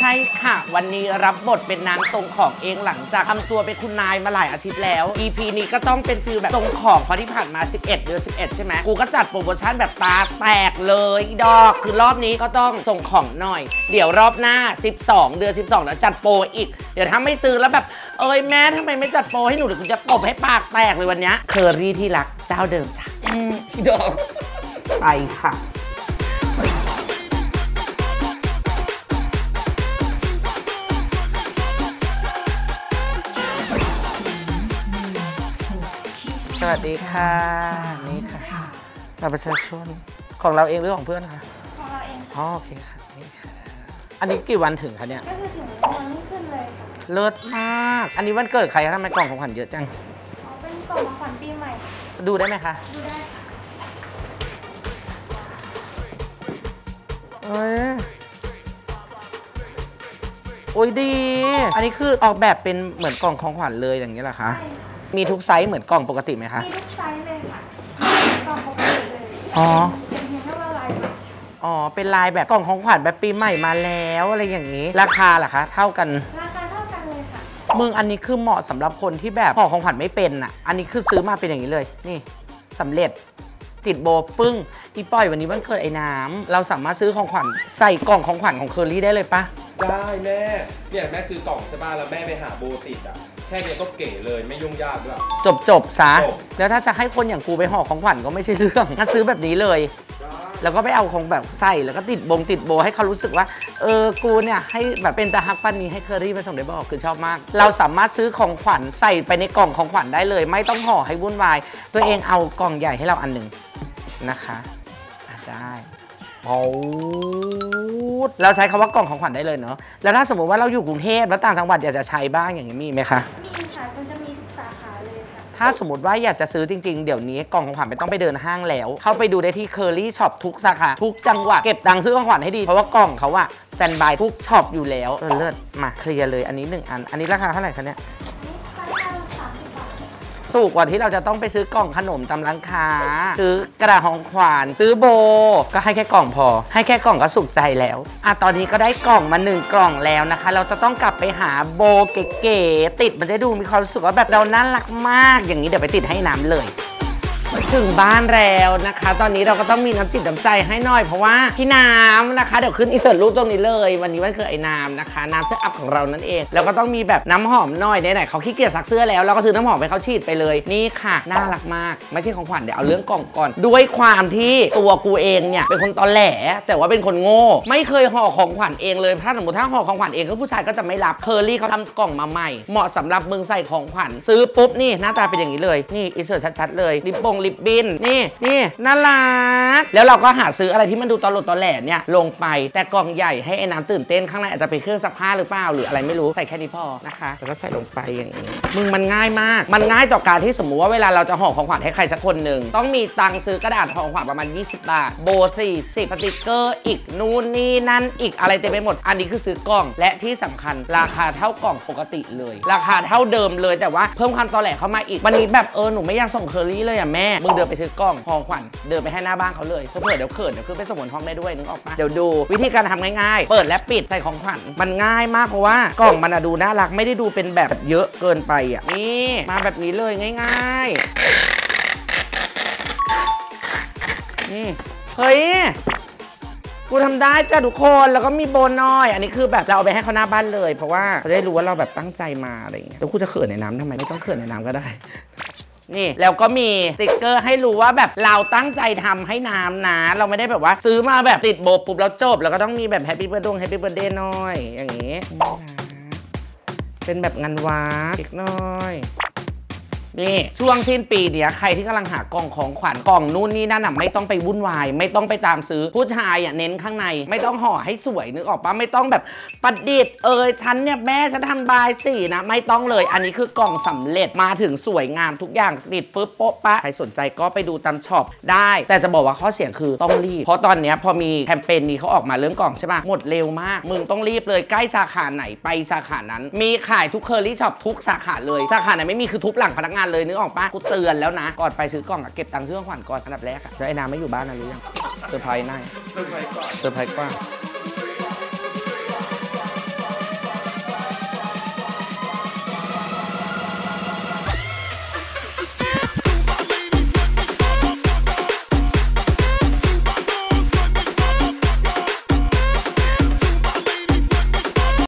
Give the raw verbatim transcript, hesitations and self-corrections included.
ช่ค่ะวันนี้รับบทเป็นนางส่งของเองหลังจากทำตัวเป็นคุณนายมาหลายอาทิตย์แล้ว อี พี นี้ก็ต้องเป็นฟีลแบบส่งของเพราะที่ผ่านมาสิบเอ็ดเดือนสิบเอ็ดใช่ไหมกูก็จัดโปรโมชั่นแบบตาแตกเลยดอกคือรอบนี้ก็ต้องส่งของหน่อยเดี๋ยวรอบหน้าสิบสองเดือนสิบสองแล้วจัดโปรอีกเดี๋ยวถ้าไม่ซื้อแล้วแบบเอ้ยแม่ทำไมไม่จัดโปรให้หนูเดี๋ยวกูจะตบให้ปากแตกเลยวันนี้เคอรี่ที่รักเจ้าเดิมจ้ะอืมดอกไปค่ะสวัสดีค่ะนี่ค่ะบัตรประชาชนของเราเองหรือของเพื่อนคะของเราเองอ๋อโอเคค่ะนี่ค่ะอันนี้กี่วันถึงคะเนี่ยก็คือถึงวันนี้ขึ้นเลยค่ะเลิศมากอันนี้วันเกิดใครคะทำไมกล่องของขวัญเยอะจังอ๋อเป็นกล่องของขวัญปีใหม่ดูได้ไหมคะดูได้ค่ะเอ้ยโอ้ยดีอันนี้คือออกแบบเป็นเหมือนกล่องของขวัญเลยอย่างนี้เหรอคะมีทุกไซส์เหมือนกล่องปกติไหมคะมีทุกไซส์เลยค่ะกล่องปกติเลยอ๋อเป็นเพียงแค่ว่าลายอ๋อเป็นลายแบบกล่องของขวัญแบบปีใหม่มาแล้วอะไรอย่างนี้ราคาล่ะคะเท่ากันราคาเท่ากันเลยค่ะมึงอันนี้คือเหมาะสำหรับคนที่แบบห่อของขวัญไม่เป็นอ่ะอันนี้คือซื้อมาเป็นอย่างนี้เลยนี่สำเร็จติดโบปึ้งอีป้อยวันนี้วันเกิดไอ้น้ำเราสามารถซื้อของขวัญใส่กล่องของขวัญของเคอรี่ได้เลยปะได้แม่เนี่ยแม่ซื้อกล่องใช่ป่ะแล้วแม่ไปหาโบติดอ่ะแค่นี้ก็เก๋เลยไม่ยุ่งยากด้วยจบจบซะแล้วถ้าจะให้คนอย่างกูไปห่อของขวัญก็ไม่ใช่เรื่องงั้นซื้อแบบนี้เลยแล้วก็ไปเอาของแบบใส่แล้วก็ติดบงติดโบให้เขารู้สึกว่าเออกูเนี่ยให้แบบเป็นตาฮักปันนี้ให้เคอรี่ไปส่งได้บอกคือชอบมากเราสามารถซื้อของขวัญใส่ไปในกล่องของขวัญได้เลยไม่ต้องห่อให้วุ่นวายตัวเองเอากล่องใหญ่ให้เราอันหนึ่งนะคะได้โอ้เราใช้คำว่ากล่องของขวัญได้เลยเนาะแล้วถ้าสมมติว่าเราอยู่กรุงเทพแล้วต่างจังหวัดอยากจะใช้บ้างอย่างนี้มีไหมคะมีค่ะมันจะมีทุกสาขาเลยค่ะถ้าสมมติว่าอยากจะซื้อจริงๆเดี๋ยวนี้กล่องของขวัญไม่ต้องไปเดินห้างแล้วเข้าไปดูได้ที่เคอรี่ช็อปทุกสาขาทุกจังหวัดเก็บตังค์ซื้อของขวัญให้ดีเพราะว่ากล่องเขาอะแซนด์บายทุกช็อปอยู่แล้วเออเลิศมาเคลียร์เลยอันนี้หนึ่งอันอันนี้ราคาเท่าไหร่คะเนี่ยถูกกว่าที่เราจะต้องไปซื้อกล่องขนมตามร้านค้าซื้อกระดาษของขวัญซื้อโบก็ให้แค่กล่องพอให้แค่กล่องก็สุขใจแล้วอ่ะตอนนี้ก็ได้กล่องมาหนึ่งกล่องแล้วนะคะเราจะต้องกลับไปหาโบเก๋ๆติดมันจะดูมีความรู้สึกว่าแบบเราน่ารักมากอย่างนี้เดี๋ยวไปติดให้น้ำเลยถึงบ้านแล้วนะคะตอนนี้เราก็ต้องมีน้ำจิตน้ำใจให้หน่อยเพราะว่าพี่น้ำนะคะเดี๋ยวขึ้นอินเสิร์ตรูปตรงนี้เลยวันนี้วันเกิดไอ้น้ำนะคะน้ำเสื้ออัพของเรานั่นเองแล้วก็ต้องมีแบบน้ำหอมหน่อยไหนๆเขาขี้เกียจซักเสื้อแล้วเราก็ซื้อน้ำหอมไปเขาฉีดไปเลยนี่ค่ะน่ารักมากไม่ใช่ของขวัญเดี๋ยวเอาเรื่องกล่องก่อนด้วยความที่ตัวกูเองเนี่ยเป็นคนตอแหลแต่ว่าเป็นคนโง่ไม่เคยห่อของขวัญเองเลยถ้าสมมติถ้าห่อของขวัญเองก็ผู้ชายก็จะไม่รับเคอรี่เขาทำกล่องมาใหม่เหมาะสำหรับมึงใส่ของขวัญซื้อปุ๊บนี่หน้าตาเป็นอย่างนี้เลยนี่อินเสิร์ตชัดๆเลยลิปบงลิปบินนี่นี่น่ารักแล้วเราก็หาซื้ออะไรที่มันดูตลดตอแหลเนี่ยลงไปแต่กล่องใหญ่ให้ไอ้น้ำตื่นเต้นข้างในอาจจะเป็นเครื่องซักผ้าหรือเปล่าหรืออะไรไม่รู้ใส่แค่นี้พอนะคะแล้วก็ใส่ลงไปอย่างนี้มึงมันง่ายมากมันง่ายต่อการที่สมมุติว่าเวลาเราจะห่อของขวัญให้ใครสักคนหนึ่งต้องมีตังค์ซื้อกระดาษห่อของขวัญประมาณยี่สิบบาทโบสี่สิบสติกเกอร์อีกนู่นนี่นั่นอีกอะไรเต็มไปหมดอันนี้คือซื้อกล่องและที่สำคัญราคาเท่ากล่องปกติเลยราคาเท่าเดิมเลยแต่ว่าเพิ่มความตอแหลเข้ามาอีกวันนี้แบบเออหนูไม่อยากส่งเคอรี่เลยอ่ะแม่มึงเดินไปซื้อกล่องห่อขวัญเดินไปให้หน้าบ้านเขาเลยเพื่อเดี๋ยวเขินเดี๋ยวคือไปส่งบนห้องได้ด้วยนึกออกปะเดี๋ยวดูวิธีการทำง่ายๆเปิดและปิดใส่ของขวัญมันง่ายมากเพราะว่ากล่องมันดูน่ารักไม่ได้ดูเป็นแบบเยอะเกินไปอ่ะนี่มาแบบนี้เลยง่ายๆนี่เฮ้ยกูทำได้จ้ะทุกคนแล้วก็มีโบน้อยอันนี้คือแบบเราเอาไปให้เขาหน้าบ้านเลยเพราะว่าเขาได้รู้ว่าเราแบบตั้งใจมาอะไรอย่างเงี้ยแล้วกูจะเขินในน้ำทำไมไม่ต้องเขินในน้ำก็ได้นี่แล้วก็มีสติ๊กเกอร์ให้รู้ว่าแบบเราตั้งใจทำให้น้ำนะเราไม่ได้แบบว่าซื้อมาแบบติดโบปุ๊บแล้วจบแล้วก็ต้องมีแบบแฮปปี้เบิร์ดดงแฮปปี้เบิร์ดเดย์น้อยอย่างงี้เป็นแบบงานวาดอีกน้อยนี่ช่วงสิ้นปีเนี้ยใครที่กำลังหากล่องของขวัญกล่องนู่นนี่นั่นอ่ะไม่ต้องไปวุ่นวายไม่ต้องไปตามซื้อผู้ชายอ่ะเน้นข้างในไม่ต้องห่อให้สวยนึกออกปะไม่ต้องแบบประดิษฐ์เออฉันเนี่ยแม่ฉันทำบายสีนะไม่ต้องเลยอันนี้คือกล่องสำเร็จมาถึงสวยงามทุกอย่างติดปุ๊บโป๊ะปะใครสนใจก็ไปดูตามช็อปได้แต่จะบอกว่าข้อเสียคือต้องรีบเพราะตอนเนี้ยพอมีแคมเปญนี้เขาออกมาเรื่องกล่องใช่ปะหมดเร็วมากมึงต้องรีบเลยใกล้สาขาไหนไปสาขานั้นมีขายทุกเคอรี่ช็อปทุกสาขาเลยสาขาไหนไม่มีคือทุบหลังพนักงานเลยนึกออกปะกูเตือนแล้วนะก่อนไปซื้อกล่องเก็บตังค์ซื้อของขวัญก่อนอันดับแรกอะแล้วไอ้น้ำไม่อยู่บ้านนะรู้ยังเซอร์ไพรส์หน่อยเซอร์ไพรส์กว่าเซอร์ไพรส์กว่า